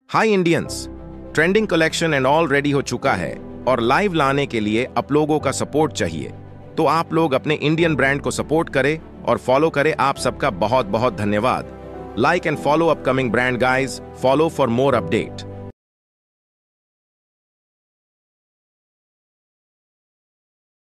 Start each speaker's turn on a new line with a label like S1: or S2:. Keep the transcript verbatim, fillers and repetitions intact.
S1: Hi Indians, trending collection and already हो चुका है और लाइव लाने के लिए आप लोगों का सपोर्ट चाहिए। तो आप लोग अपने इंडियन ब्रांड को सपोर्ट करें और फॉलो करें। आप सबका बहुत बहुत धन्यवाद। Like and follow upcoming brand guys, follow for more update.